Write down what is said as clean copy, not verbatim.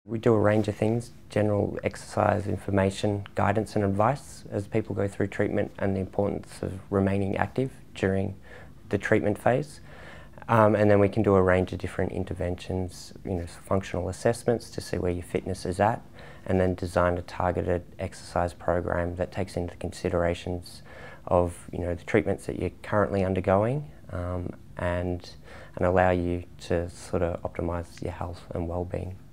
We do a range of things: general exercise information, guidance and advice as people go through treatment, and the importance of remaining active during the treatment phase. And then we can do a range of different interventions, functional assessments to see where your fitness is at, and then design a targeted exercise program that takes into considerations of the treatments that you're currently undergoing, and allow you to sort of optimise your health and well-being.